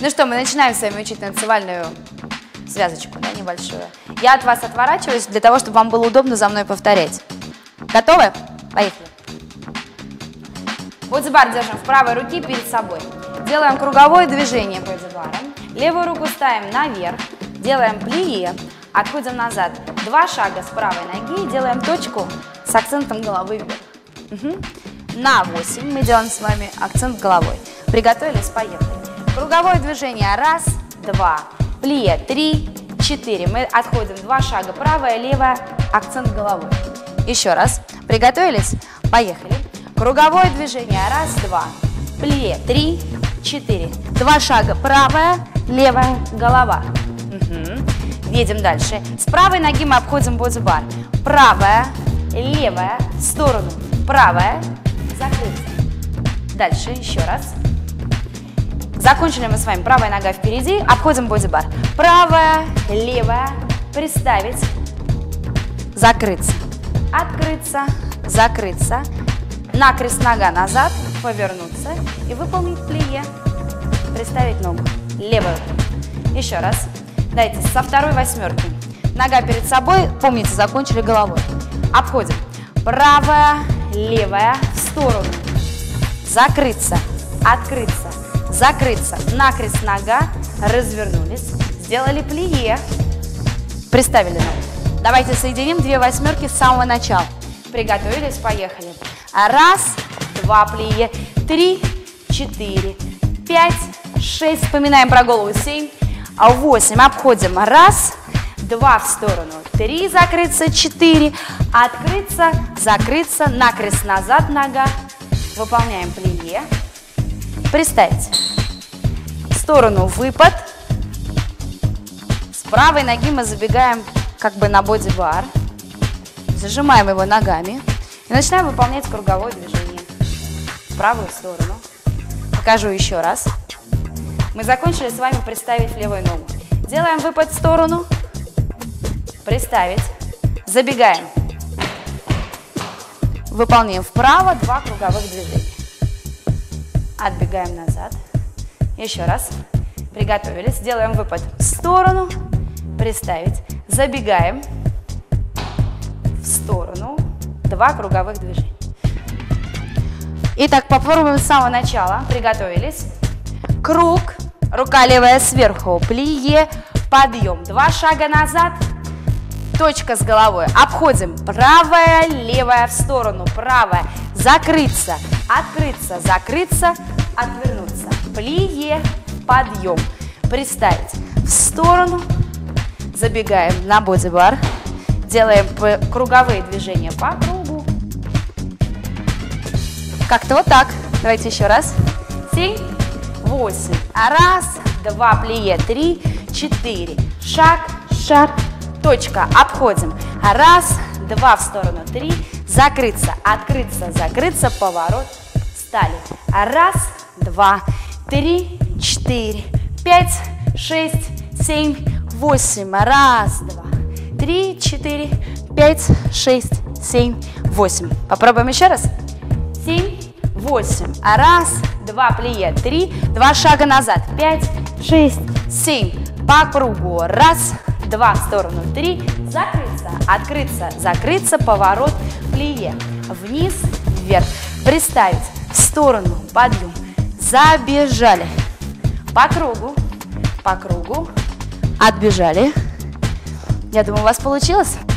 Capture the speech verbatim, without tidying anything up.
Ну что, мы начинаем с вами учить танцевальную связочку, да, небольшую. Я от вас отворачиваюсь для того, чтобы вам было удобно за мной повторять. Готовы? Поехали. Бодзи-бар держим в правой руке перед собой. Делаем круговое движение бодзи-баром. Левую руку ставим наверх. Делаем плие. Отходим назад. Два шага с правой ноги. Делаем точку с акцентом головы вверх. Угу. На восемь мы делаем с вами акцент головой. Приготовились? Поехали. Круговое движение. Раз, два. Плие. Три, четыре. Мы отходим два шага. Правая, левая. Акцент головой. Еще раз. Приготовились? Поехали. Круговое движение. Раз, два. Плие. Три, четыре. Два шага. Правая, левая, голова. Угу. Едем дальше. С правой ноги мы обходим бодзи-бар. Правая, левая, в сторону. Правая, закрыться. Дальше еще раз. Закончили мы с вами. Правая нога впереди. Обходим бодзи-бар. Правая, левая, приставить, закрыться. Открыться, закрыться. Накрест нога назад, повернуться и выполнить плие. Приставить ногу. Левую. Еще раз. Дайте со второй восьмерки. Нога перед собой. Помните, закончили головой. Обходим. Правая, левая, в сторону. Закрыться, открыться, закрыться. Накрест нога. Развернулись. Сделали плие. Приставили ногу. Давайте соединим две восьмерки с самого начала. Приготовились, поехали. Раз, два, плие. Три, четыре, пять, шесть. Вспоминаем про голову. Семь, восемь. Обходим. Раз, два в сторону. Три, закрыться. Четыре, открыться, закрыться. Накрест назад нога. Выполняем плие. Приставить. В сторону выпад. С правой ноги мы забегаем как бы на бодзи-бар. Зажимаем его ногами. И начинаем выполнять круговое движение. В правую сторону. Покажу еще раз. Мы закончили с вами приставить левую ногу. Делаем выпад в сторону. Приставить. Забегаем. Выполняем вправо два круговых движения. Отбегаем назад. Еще раз. Приготовились. Делаем выпад в сторону. Приставить. Забегаем. В сторону. Два круговых движения. Итак, попробуем с самого начала. Приготовились. Круг. Рука левая сверху. Плие. Подъем. Два шага назад. Точка с головой. Обходим. Правая, левая в сторону. Правая. Закрыться. Открыться. Закрыться. Отвернуться. Плие. Подъем. Приставить. В сторону. Забегаем на бодзи-бар. Делаем круговые движения по кругу. Как-то вот так. Давайте еще раз. Семь, восемь. Раз, два, плие. Три, четыре. Шаг, шаг. Точка. Обходим. Раз, два в сторону. Три. Закрыться. Открыться. Закрыться. Поворот. Встали. Раз, два, три, четыре, пять, шесть, семь, восемь. Раз, два. Три, четыре, пять, шесть, семь, восемь. Попробуем еще раз. Семь, восемь. Раз, два, плие. Три, два шага назад. Пять, шесть, семь. По кругу. Раз, два в сторону. Три. Закрыться, открыться, закрыться. Поворот, плие. Вниз, вверх. Приставить. В сторону. Подъем. Забежали. По кругу. По кругу. Отбежали. Я думаю, у вас получилось.